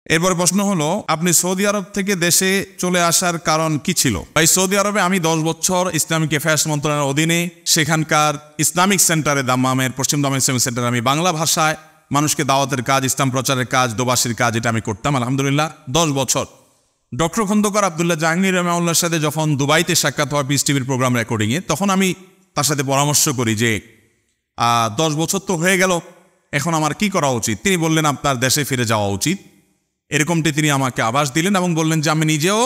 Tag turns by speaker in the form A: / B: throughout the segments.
A: এরপর প্রশ্ন হলো, আপনি সৌদি আরব থেকে দেশে চলে আসার কারণ কি ছিল? ভাই, সৌদি আরবে আমি 10 বছর ইসলামিক অ্যাফেয়ার্স মন্ত্রণালয়ের অধীনে সেখানকার ইসলামিক সেন্টারে দাম্মামের পশ্চিম দাম্মাম ইসলামিক সেন্টারে আমি বাংলা ভাষায় মানুষকে দাওয়াতের কাজ, ইসলাম প্রচারের কাজ, দোবাসীর কাজ, এটা আমি করতাম আলহামদুলিল্লাহ 10 বছর। ডক্টর খন্দকার আব্দুল্লাহ জাহাঙ্গীর রহমাউল্লাহর সাথে যখন দুবাইতে সাক্ষাৎ হয় পিস টিভির প্রোগ্রাম রেকর্ডিংয়ে, তখন আমি তার সাথে পরামর্শ করি যে 10 বছর তো হয়ে গেল, এখন আমার কি করা উচিত? তিনি বললেন আপনার দেশে ফিরে যাওয়া উচিত। এরকমটি তিনি আমাকে আভাস দিলেন এবং বললেন যে আমি নিজেও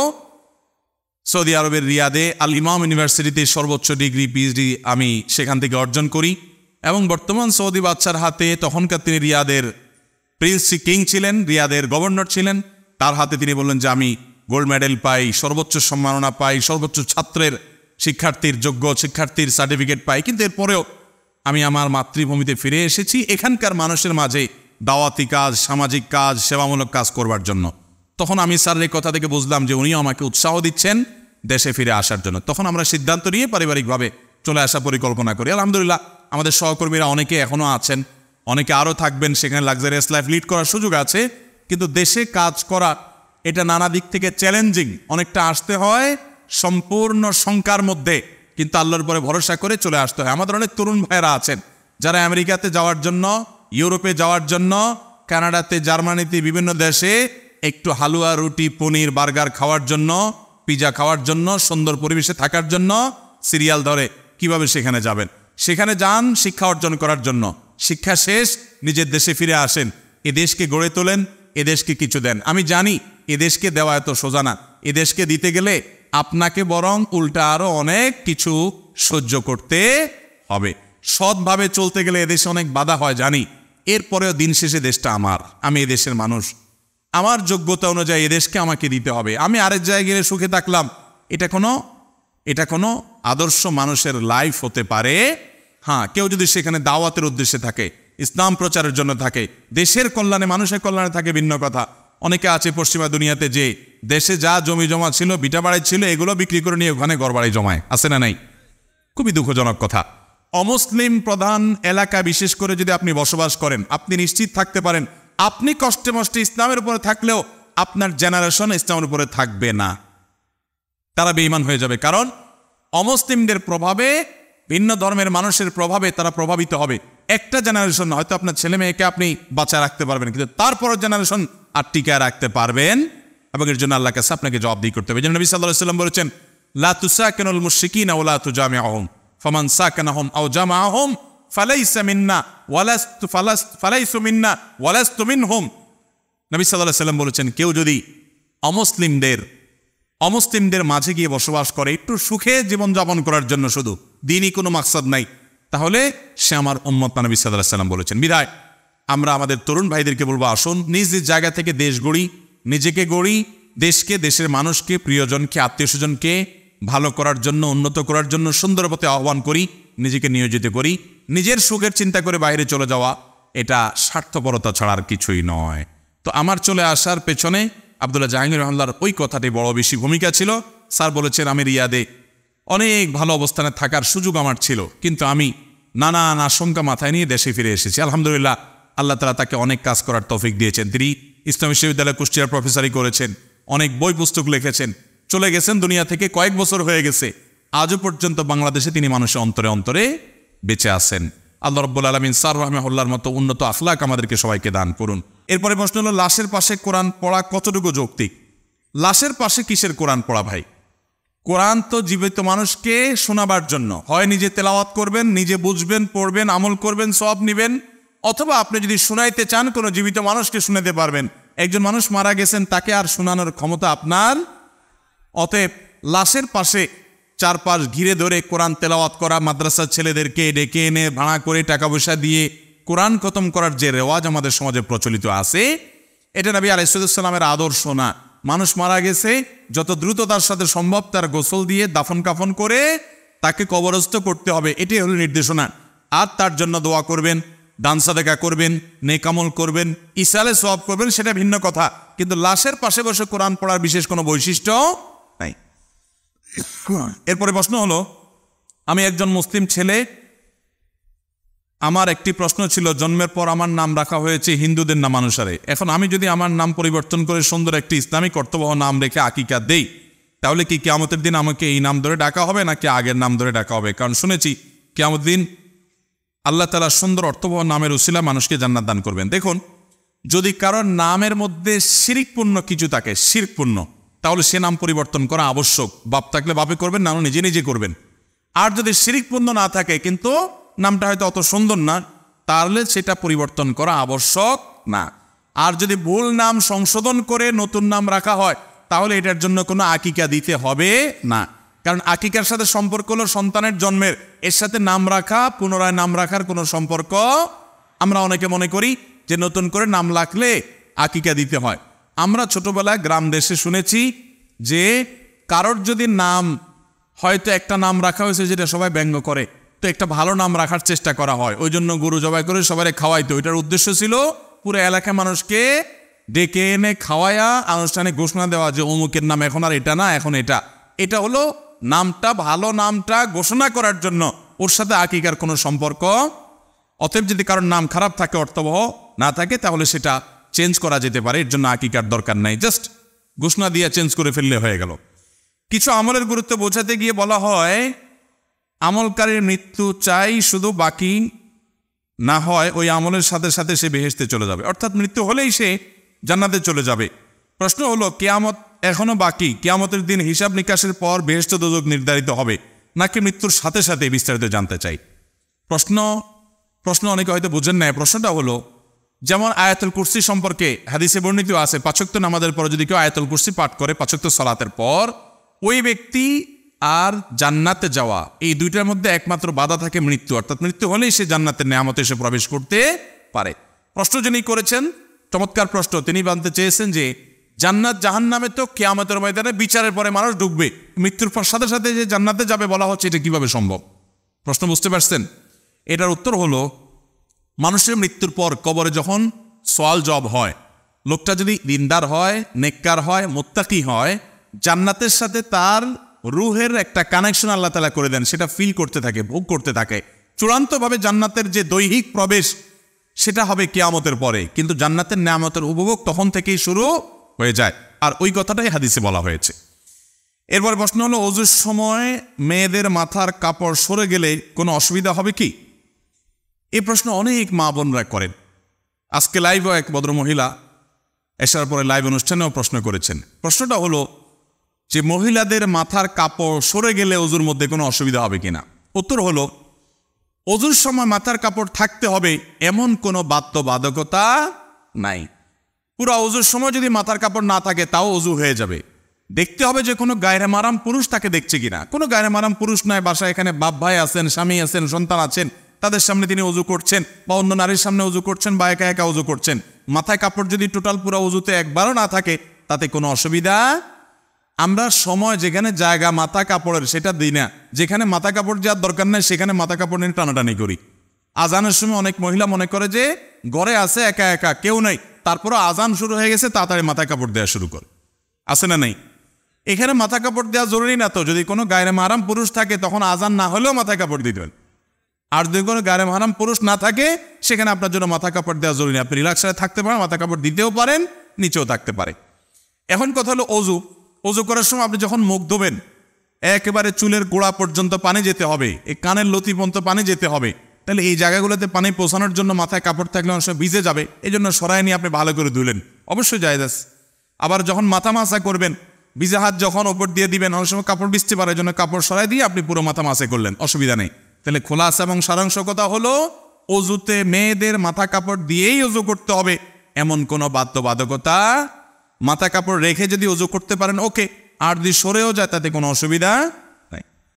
A: সৌদি আরবের রিয়াদে আল ইমাম ইউনিভার্সিটিতে সর্বোচ্চ ডিগ্রি পিএইচডি আমি সেখান থেকে অর্জন করি এবং বর্তমান সৌদি বাদশার হাতে, তখনকার তিনি রিয়াদের প্রিন্স কিং ছিলেন, রিয়াদের গভর্নর ছিলেন, তার হাতে তিনি বললেন যে আমি গোল্ড মেডেল পাই, সর্বোচ্চ সম্মাননা পাই, সর্বোচ্চ ছাত্রের শিক্ষার্থীর যোগ্য শিক্ষার্থীর সার্টিফিকেট পাই, কিন্তু এরপরেও আমি আমার মাতৃভূমিতে ফিরে এসেছি এখানকার মানুষের মাঝে দাওয়াতি কাজ, সামাজিক কাজ, সেবামূলক কাজ করবার জন্য। তখন আমি স্যারের কথা থেকে বুঝলাম যে উনিও আমাকে উৎসাহ দিচ্ছেন দেশে ফিরে আসার জন্য। তখন আমরা সিদ্ধান্ত নিয়ে পারিবারিকভাবে চলে আসা পরিকল্পনা করি। আলহামদুলিল্লাহ আমাদের সহকর্মীরা অনেকে এখনও আছেন, অনেকে আরও থাকবেন, সেখানে লাক্সারিয়াস লাইফ লিড করার সুযোগ আছে। কিন্তু দেশে কাজ করা এটা নানা দিক থেকে চ্যালেঞ্জিং, অনেকটা আসতে হয় সম্পূর্ণ শঙ্কার মধ্যে, কিন্তু আল্লাহর উপরে ভরসা করে চলে আসতে হয়। আমাদের অনেক তরুণ ভাইয়েরা আছেন যারা আমেরিকাতে যাওয়ার জন্য, ইউরোপে যাওয়ার জন্য, কানাডাতে, জার্মানিতে, বিভিন্ন দেশে একটু হালুয়া, রুটি, পনির, বার্গার খাওয়ার জন্য, পিজা খাওয়ার জন্য, সুন্দর পরিবেশে থাকার জন্য সিরিয়াল ধরে কিভাবে সেখানে যাবেন। সেখানে যান শিক্ষা অর্জন করার জন্য, শিক্ষা শেষ নিজের দেশে ফিরে আসেন, এ দেশকে গড়ে তোলেন, এ দেশকে কিছু দেন। আমি জানি এ দেশকে দেওয়া এত সোজা না, এ দেশকে দিতে গেলে আপনাকে বরং উল্টা আরো অনেক কিছু সহ্য করতে হবে। সৎভাবে চলতে গেলে এদেশে অনেক বাধা হয় জানি, এরপরেও দিন শেষে দেশটা আমার, আমি এ দেশের মানুষ, আমার যোগ্যতা অনুযায়ী এদেশকে আমাকে দিতে হবে। আমি আরেক জায়গায় গেলে সুখে থাকলাম, এটা কোনো আদর্শ মানুষের লাইফ হতে পারে। হ্যাঁ, কেউ যদি সেখানে দাওয়াতের উদ্দেশ্যে থাকে, ইসলাম প্রচারের জন্য থাকে, দেশের কল্যাণে, মানুষের কল্যাণে থাকে, ভিন্ন কথা। অনেকে আছে পশ্চিমা দুনিয়াতে যে দেশে যা জমি জমা ছিল, ভিটা বাড়ি ছিল, এগুলো বিক্রি করে নিয়ে ওখানে ঘর বাড়ি জমায়, আছে না নাই? খুবই দুঃখজনক কথা। অমুসলিম প্রধান এলাকা বিশেষ করে যদি আপনি বসবাস করেন, আপনি নিশ্চিত থাকতে পারেন আপনি কষ্টে মষ্টে ইসলামের উপরে থাকলেও আপনার জেনারেশন ইসলামের উপরে থাকবে না, তারা বেঈমান হয়ে যাবে। কারণ অমুসলিমদের প্রভাবে, ভিন্ন ধর্মের মানুষের প্রভাবে তারা প্রভাবিত হবে। একটা জেনারেশন হয়তো আপনার ছেলে মেয়েকে আপনি বাঁচা রাখতে পারবেন, কিন্তু তারপরের জেনারেশন আর টিকায় রাখতে পারবেন, এবং এর জন্য আল্লাহর কাছে আপনাকে জবাবদিহি করতে হবে। যেন নবী সাল্লাল্লাহু আলাইহি ওয়াসাল্লাম বলেছেন, লা তুসাকিনুল মুশরিকিনা ওয়া লা তুজামিউহুম ফামান সাকানাহুম আও জামাআহুম ফালাইসা মিন্না ফালাইসু মিন্না ওয়ালাস্তু মিনহুম। নবী সাল্লাল্লাহু আলাইহি ওয়াসাল্লাম বলেছেন, কেউ যদি অমুসলিমদের মাঝে গিয়ে বসবাস করে একটু সুখে জীবনযাপন করার জন্য, শুধু দিনই কোনো মাকসাদ নাই, তাহলে সে আমার উম্মত না, নবী সাল্লাল্লাহু আলাইহি ওয়াসাল্লাম বলেছেন। বিদায় আমরা আমাদের তরুণ ভাইদেরকে বলবো, আসুন নিজ নিজ জায়গা থেকে দেশ গড়ি, নিজেকে গড়ি, দেশকে, দেশের মানুষকে, প্রিয়জনকে, আত্মীয় স্বজনকে ভালো করার জন্য, উন্নত করার জন্য সুন্দর পথে আহ্বান করি, নিজেকে নিয়োজিত করি। নিজের সুখের চিন্তা করে বাইরে চলে যাওয়া এটা স্বার্থপরতা ছাড়া আর কিছুই নয়। তো আমার চলে আসার পেছনে আব্দুল্লাহ জাহাঙ্গীর রহমাল্লাহর ওই কথাটি বড় বেশি ভূমিকা ছিল। স্যার বলেছেন, আমি রিয়াদে অনেক ভালো অবস্থানে থাকার সুযোগ আমার ছিল, কিন্তু আমি নানান আশঙ্কা মাথায় নিয়ে দেশে ফিরে এসেছি। আলহামদুলিল্লাহ আল্লাহ তাআলা তাকে অনেক কাজ করার তৌফিক দিয়েছেন। তিনি ইসলাম বিশ্ববিদ্যালয় কুষ্টিয়ার প্রফেসরি করেছেন, অনেক বই পুস্তক লিখেছেন, চলে গেছেন দুনিয়া থেকে, কয়েক বছর হয়ে গেছে, আজও পর্যন্ত বাংলাদেশে তিনি মানুষের অন্তরে অন্তরে বেঁচে আছেন। আল্লাহ রাব্বুল আলামিন স্যার রাহিমাহুল্লাহর মতো উন্নত আখলাক আমাদেরকে সবাইকে দান করুন। এরপরে প্রশ্ন হলো, লাশের পাশে কোরআন পড়া কতটুকু যৌক্তিক? লাশের পাশে কিসের কোরআন পড়া ভাই? কোরআন তো জীবিত মানুষকে শোনাবার জন্য, হয় নিজে তেলাওয়াত করবেন, নিজে বুঝবেন, পড়বেন, আমল করবেন, সওয়াব নেবেন, অথবা আপনি যদি শোনাইতে চান কোনো জীবিত মানুষকে শোনাতে পারবেন। একজন মানুষ মারা গেছেন, তাকে আর শোনানোর ক্ষমতা আপনার। অতএব লাশের পাশে চারপাশ ঘিরে ধরে কোরআন তেলাওয়াত করা, মাদ্রাসার ছেলেদেরকে ডেকে এনে ভাড়া করে টাকা পয়সা দিয়ে কোরআন খতম করার যে রেওয়াজ আমাদের সমাজে প্রচলিত আছে, এটা নবী আলাইহিস সালামের আদর্শ না। মানুষ মারা গেছে, যত দ্রুততার সাথে সম্ভব তার গোসল দিয়ে দাফন কাফন করে তাকে কবরস্থ করতে হবে, এটাই হলো নির্দেশনা। আর তার জন্য দোয়া করবেন, দান সাদেকা করবেন, নেক আমল করবেন, ইসালে সওয়াব করবেন, সেটা ভিন্ন কথা। কিন্তু লাশের পাশে বসে কোরআন পড়ার বিশেষ কোনো বৈশিষ্ট্য নাই। এরপরে প্রশ্ন হলো, আমি একজন মুসলিম ছেলে, আমার একটি প্রশ্ন ছিল, জন্মের পর আমার নাম রাখা হয়েছে হিন্দুদের নামানুসারে। এখন আমি যদি আমার নাম পরিবর্তন করে সুন্দর একটি ইসলামিক অর্থবহ নাম রেখে আকিকা দেই, তাহলে কি কিয়ামতের দিন আমাকে এই নাম ধরে ডাকা হবে নাকি আগের নাম ধরে ডাকা হবে? কারণ শুনেছি কিয়ামতের দিন আল্লাহ তাআলা সুন্দর অর্থবহ নামের উসিলা মানুষকে জান্নাত দান করবেন। দেখুন, যদি কারোর নামের মধ্যে শিরকপূর্ণ কিছু থাকে, শিরকপূর্ণ, তাহলে সে নাম পরিবর্তন করা আবশ্যক। বাপ থাকলে বাপে করবেন, না নিজে নিজে করবেন। আর যদি শিরকপূর্ণ না থাকে কিন্তু নামটা হয়তো অত সুন্দর না, তাহলে সেটা পরিবর্তন করা আবশ্যক না। আর যদি ভুল নাম সংশোধন করে নতুন নাম রাখা হয়, তাহলে এটার জন্য কোনো আকিকা দিতে হবে না। কারণ আকিকার সাথে সম্পর্ক হলো সন্তানের জন্মের, এর সাথে নাম রাখা, পুনরায় নাম রাখার কোনো সম্পর্ক। আমরা অনেকে মনে করি যে নতুন করে নাম রাখলে আকিকা দিতে হয়। আমরা ছোটবেলায় গ্রাম দেশে শুনেছি যে কারোর যদি নাম, হয়তো একটা নাম রাখা হয়েছে যেটা সবাই ব্যঙ্গ করে, তো একটা ভালো নাম রাখার চেষ্টা করা হয়, ওই জন্য গরু জবাই করে সবাই খাওয়াইতো। এটার উদ্দেশ্য ছিল পুরো এলাকার মানুষকে ডেকে এনে খাওয়ায়া আনুষ্ঠানিক ঘোষণা দেওয়া যে অমুকের নাম এখন আর এটা না, এখন এটা। এটা হলো নামটা, ভালো নামটা ঘোষণা করার জন্য, ওর সাথে আকিকার কোনো সম্পর্ক। অতএব যদি কারোর নাম খারাপ থাকে, অর্থবহ না থাকে, তাহলে সেটা চেঞ্জ করা যেতে পারে, এর জন্য আকিকার দরকার নাই, জাস্ট ঘোষণা দিয়ে চেঞ্জ করে ফেললে হয়ে গেল। কিছু আমলের গুরুত্ব বোঝাতে গিয়ে বলা হয়, আমলকারীর মৃত্যু চাই, শুধু বাকি না হয় ওই আমলের সাথে সাথে সে বেহেশতে চলে যাবে, অর্থাৎ মৃত্যু হলেই সে জান্নাতে চলে যাবে। প্রশ্ন হলো, কিয়ামত এখনো বাকি, কিয়ামতের দিন হিসাব নিকাশের পর বেহেশত দোজখ নির্ধারিত হবে নাকি মৃত্যুর সাথে সাথে? বিস্তারিত জানতে চাই। প্রশ্ন অনেকে হয়তো বুঝেন না। প্রশ্নটা হলো, যেমন আয়াতুল কুরসি সম্পর্কে হাদিসে বর্ণিত আছে, 5 ওয়াক্ত নামাজের পর যদি কেউ আয়াতুল কুরসি পাঠ করে 5 ওয়াক্ত সালাতের পর, ওই ব্যক্তি আর জান্নাতে যাওয়া, এই দুইটার মধ্যে একমাত্র বাধা থাকে মৃত্যু, অর্থাৎ মৃত্যু হলেই সে জান্নাতের নেয়ামতে এসে প্রবেশ করতে পারে। প্রশ্ন যিনি করেছেন, চমৎকার প্রশ্ন। তিনি জানতে চেয়েছেন যে জান্নাত জাহান্নামে তো কিয়ামতের ময়দানে বিচারের পরে মানুষ ঢুকবে, মৃত্যুর পর সাথে সাথে যে জান্নাতে যাবে বলা হচ্ছে, এটা কিভাবে সম্ভব? প্রশ্ন বুঝতে পারছেন? এটার উত্তর হলো, মানুষের মৃত্যুর পর কবরে যখন সওয়াল জবাব হয়, লোকটা যদি দিনদার হয়, নেককার হয়, মুত্তাকি হয়, জান্নাতের সাথে তার রুহের একটা কানেকশন আল্লাহ তাআলা করে দেন, সেটা ফিল করতে থাকে, ভোগ করতে থাকে। চূড়ান্তভাবে জান্নাতের যে দৈহিক প্রবেশ, সেটা হবে কিয়ামতের পরে, কিন্তু জান্নাতের নেয়ামতের উপভোগ তখন থেকেই শুরু হয়ে যায়। আর ওই কথাটাই হাদিসে বলা হয়েছে। এরপর প্রশ্ন হলো, ওযুর সময় মেয়েদের মাথার কাপড় সরে গেলে কোনো অসুবিধা হবে কি? এই প্রশ্ন অনেক মা বোনরা করেন। আজকে লাইভও এক ভদ্র মহিলা এসার পরে লাইভ অনুষ্ঠানেও প্রশ্ন করেছেন। প্রশ্নটা হলো যে মহিলাদের মাথার কাপড় সরে গেলে ওযুর মধ্যে কোনো অসুবিধা হবে কিনা। উত্তর হলো, ওযুর সময় মাথার কাপড় থাকতে হবে এমন কোনো বাধ্যবাধকতা নাই। পুরো ওযুর সময় যদি মাথার কাপড় না থাকে তাও ওযু হয়ে যাবে। দেখতে হবে যে কোনো গায়রে মারাম পুরুষ তাকে দেখছে কিনা। কোনো গায়রে মারাম পুরুষ নয়, বাসায় এখানে বাপ ভাই আছেন, স্বামী আছেন, সন্তান আছেন, তাদের সামনে তিনি ওযু করছেন বা অন্য নারীর সামনে ওযু করছেন বা একা একা ওযু করছেন, মাথায় কাপড় যদি টোটাল পুরো ওযুতে একবারও না থাকে তাতে কোনো অসুবিধা। আমরা সময় যেখানে জায়গা মাথা কাপড়ের সেটা দিই না, যেখানে মাথা কাপড় দেওয়ার দরকার নেই সেখানে মাথা কাপড় নিয়ে টানাটানি করি। আজানের সময় অনেক মহিলা মনে করে যে ঘরে আছে একা একা, কেউ নেই, তারপরও আজান শুরু হয়ে গেছে, তাড়াতাড়ি মাথা কাপড় দেওয়া শুরু করে। আছে না নেই? এখানে মাথা কাপড় দেওয়া জরুরি না তো। যদি কোনো গায়রে মাহরাম পুরুষ থাকে তখন আজান না হলেও মাথা কাপড় দিবেন। আর যদি কোনো গায়রে মাহরাম পুরুষ না থাকে সেখানে আপনার জন্য মাথা কাপড় দেওয়া জরুরি। আপনি রিল্যাক্সে থাকতে পারেন, মাথা কাপড় দিতেও পারেন, নিচেও থাকতে পারে। এখন কথা হলো ওযু। ওযু করার সময় আপনি যখন মুখ ধোবেন, একেবারে চুলের গোড়া পর্যন্ত পানি যেতে হবে, এই কানের লতি পর্যন্ত পানি যেতে হবে। তাহলে এই জায়গাগুলোতে পানি পৌঁছানোর জন্য মাথায় কাপড় থাকলে অনেক সময় ভিজে যাবে, এই জন্য সরাই নিয়ে আপনি ভালো করে ধুলেন, অবশ্যই জায়েজ আছে। আবার যখন মাথা মাসা করবেন, ভিজে হাত যখন ওপর দিয়ে দিবেন, অনেক সময় কাপড় ভিজতে পারে, এই জন্য কাপড় সরাই দিয়ে আপনি পুরো মাথা মাসে করলেন, অসুবিধা নেই। তাহলে খোলাসা এবং সারাংশ কথা হলো, ওযুতে মেয়েদের মাথা কাপড় দিয়েই ওযু করতে হবে এমন কোনো বাধ্যবাধকতা। মাথা কাপড় রেখে যদি ওযু করতে পারেন ওকে, আর যদি সরেও যায় তাতে কোনো অসুবিধা